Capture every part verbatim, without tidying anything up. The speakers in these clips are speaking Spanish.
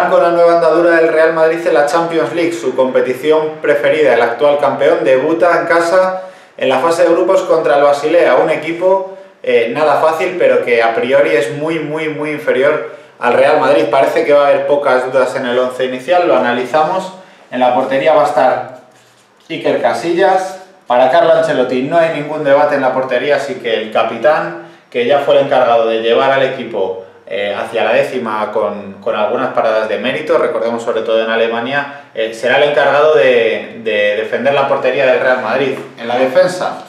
con la nueva andadura del Real Madrid en la Champions League, su competición preferida. El actual campeón debuta en casa en la fase de grupos contra el Basilea, un equipo eh, nada fácil, pero que a priori es muy, muy, muy inferior al Real Madrid. Parece que va a haber pocas dudas en el once inicial, lo analizamos. En la portería va a estar Iker Casillas. Para Carlo Ancelotti no hay ningún debate en la portería, así que el capitán, que ya fue el encargado de llevar al equipo eh, hacia la décima con, con algunas paradas de mérito, recordemos sobre todo en Alemania, eh, será el encargado de, de defender la portería del Real Madrid. En la defensa,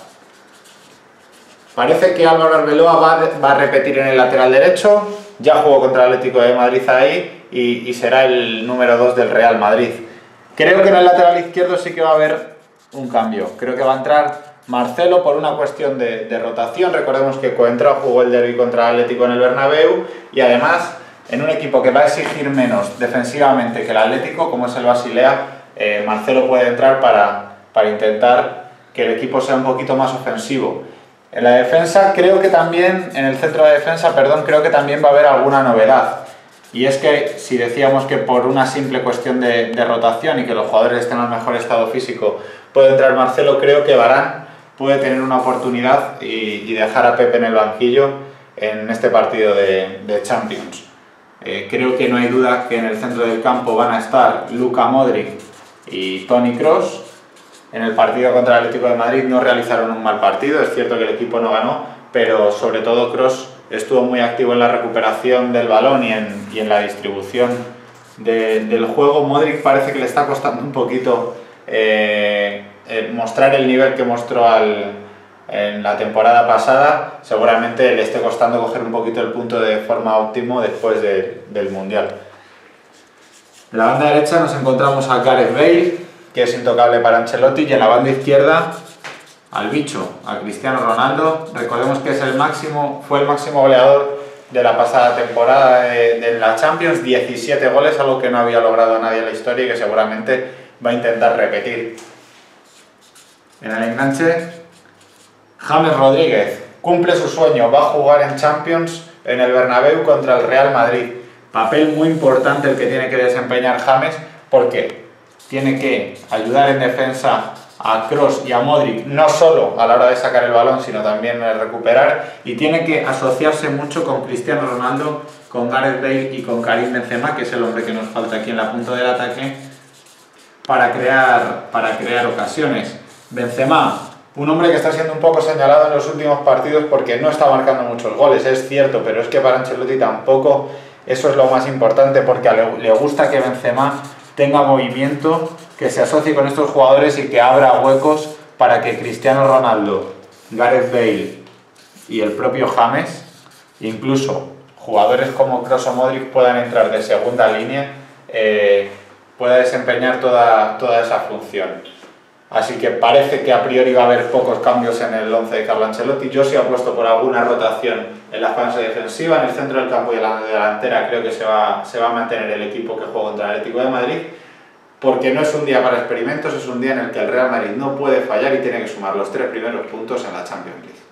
parece que Álvaro Arbeloa va, va a repetir en el lateral derecho, ya jugó contra el Atlético de Madrid ahí y, y será el número dos del Real Madrid. Creo que en el lateral izquierdo sí que va a haber un cambio, creo que va a entrar Marcelo por una cuestión de, de rotación. Recordemos que Coentrao jugó el derbi contra el Atlético en el Bernabéu y además en un equipo que va a exigir menos defensivamente que el Atlético, como es el Basilea, eh, Marcelo puede entrar para, para intentar que el equipo sea un poquito más ofensivo. En la defensa creo que también, en el centro de defensa, perdón, creo que también va a haber alguna novedad. Y es que si decíamos que por una simple cuestión de, de rotación y que los jugadores estén en mejor estado físico puede entrar Marcelo, creo que Varane puede tener una oportunidad y, y dejar a Pepe en el banquillo en este partido de, de Champions. Eh, creo que no hay duda que en el centro del campo van a estar Luka Modric y Toni Kroos. En el partido contra el Atlético de Madrid no realizaron un mal partido, es cierto que el equipo no ganó, pero sobre todo Kroos estuvo muy activo en la recuperación del balón y en, y en la distribución de, del juego. Modric parece que le está costando un poquito eh, eh, mostrar el nivel que mostró al, en la temporada pasada. Seguramente le esté costando coger un poquito el punto de forma óptimo después de, del Mundial. En la banda derecha nos encontramos a Gareth Bale, que es intocable para Ancelotti, y en la banda izquierda al bicho, a Cristiano Ronaldo. Recordemos que es el máximo, fue el máximo goleador de la pasada temporada de, de la Champions, diecisiete goles, algo que no había logrado nadie en la historia y que seguramente va a intentar repetir. En el enganche, James Rodríguez cumple su sueño, va a jugar en Champions en el Bernabéu contra el Real Madrid. Papel muy importante el que tiene que desempeñar James, porque tiene que ayudar en defensa a Kroos y a Modric, no solo a la hora de sacar el balón, sino también a recuperar, y tiene que asociarse mucho con Cristiano Ronaldo, con Gareth Bale y con Karim Benzema, que es el hombre que nos falta aquí en la punta del ataque, para crear, para crear ocasiones. Benzema, un hombre que está siendo un poco señalado en los últimos partidos porque no está marcando muchos goles, es cierto, pero es que para Ancelotti tampoco eso es lo más importante, porque le, le gusta que Benzema tenga movimiento, que se asocie con estos jugadores y que abra huecos para que Cristiano Ronaldo, Gareth Bale y el propio James, incluso jugadores como Kroos o Modric, puedan entrar de segunda línea, eh, pueda desempeñar toda, toda esa función. Así que parece que a priori va a haber pocos cambios en el once de Carlo Ancelotti. Yo sí apuesto por alguna rotación en la fase defensiva, en el centro del campo y en la delantera. Creo que se va, se va a mantener el equipo que juega contra el Atlético de Madrid, porque no es un día para experimentos, es un día en el que el Real Madrid no puede fallar y tiene que sumar los tres primeros puntos en la Champions League.